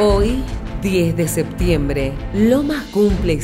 Hoy, 10 de septiembre, Lomas cumple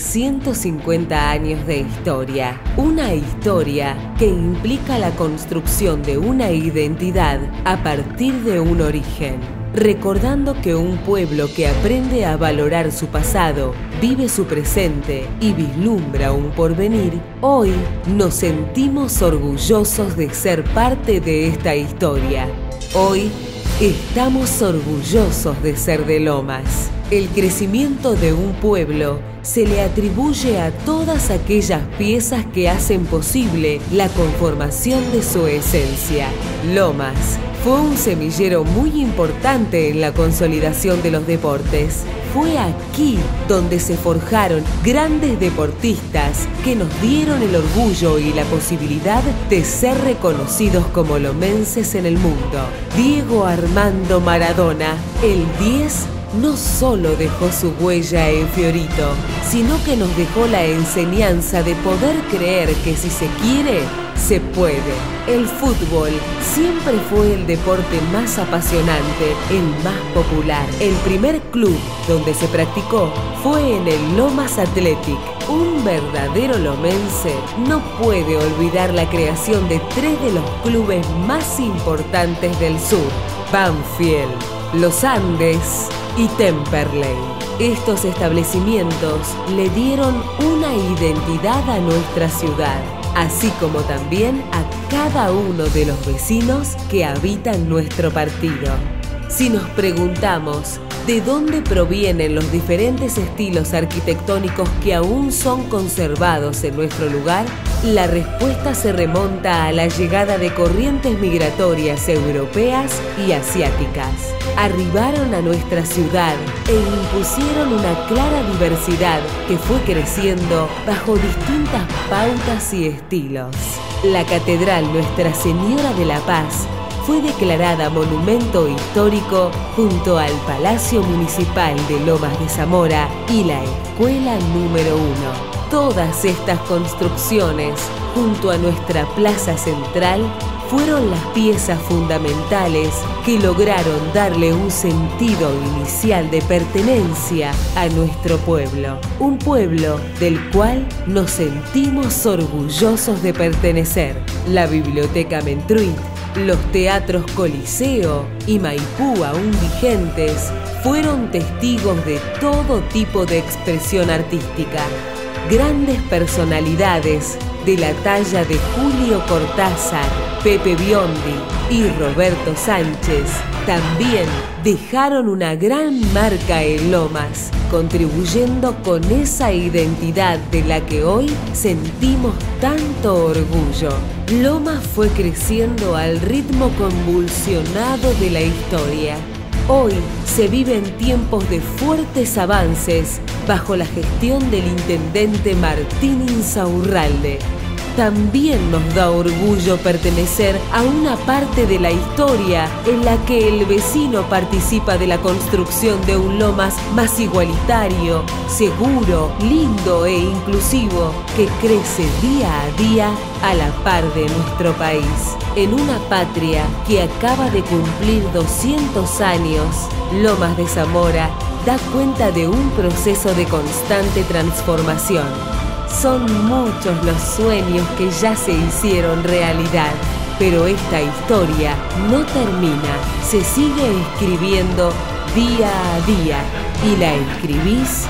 150 años de historia. Una historia que implica la construcción de una identidad a partir de un origen. Recordando que un pueblo que aprende a valorar su pasado, vive su presente y vislumbra un porvenir, hoy nos sentimos orgullosos de ser parte de esta historia. Hoy estamos orgullosos de ser de Lomas. El crecimiento de un pueblo se le atribuye a todas aquellas piezas que hacen posible la conformación de su esencia. Lomas fue un semillero muy importante en la consolidación de los deportes. Fue aquí donde se forjaron grandes deportistas que nos dieron el orgullo y la posibilidad de ser reconocidos como lomenses en el mundo. Diego Armando Maradona, el 10, no solo dejó su huella en Fiorito, sino que nos dejó la enseñanza de poder creer que si se quiere, se puede. El fútbol siempre fue el deporte más apasionante, el más popular. El primer club donde se practicó fue en el Lomas Athletic. Un verdadero lomense no puede olvidar la creación de 3 de los clubes más importantes del sur: Banfield, Los Andes y Temperley. Estos establecimientos le dieron una identidad a nuestra ciudad, así como también a cada uno de los vecinos que habitan nuestro partido. Si nos preguntamos de dónde provienen los diferentes estilos arquitectónicos que aún son conservados en nuestro lugar, la respuesta se remonta a la llegada de corrientes migratorias europeas y asiáticas. Arribaron a nuestra ciudad e impusieron una clara diversidad que fue creciendo bajo distintas pautas y estilos. La Catedral Nuestra Señora de la Paz fue declarada monumento histórico junto al Palacio Municipal de Lomas de Zamora y la Escuela número 1. Todas estas construcciones, junto a nuestra plaza central, fueron las piezas fundamentales que lograron darle un sentido inicial de pertenencia a nuestro pueblo. Un pueblo del cual nos sentimos orgullosos de pertenecer. La Biblioteca Mentruit, los teatros Coliseo y Maipú aún vigentes fueron testigos de todo tipo de expresión artística. Grandes personalidades de la talla de Julio Cortázar, Pepe Biondi y Roberto Sánchez también dejaron una gran marca en Lomas, contribuyendo con esa identidad de la que hoy sentimos tanto orgullo. Lomas fue creciendo al ritmo convulsionado de la historia. Hoy se viven tiempos de fuertes avances bajo la gestión del intendente Martín Insaurralde. También nos da orgullo pertenecer a una parte de la historia en la que el vecino participa de la construcción de un Lomas más igualitario, seguro, lindo e inclusivo, que crece día a día a la par de nuestro país. En una patria que acaba de cumplir 200 años, Lomas de Zamora da cuenta de un proceso de constante transformación. Son muchos los sueños que ya se hicieron realidad, pero esta historia no termina, se sigue escribiendo día a día y la escribís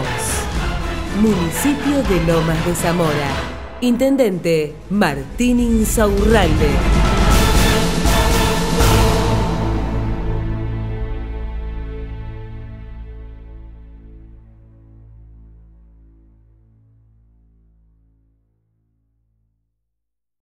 vos. Municipio de Lomas de Zamora. Intendente Martín Insaurralde.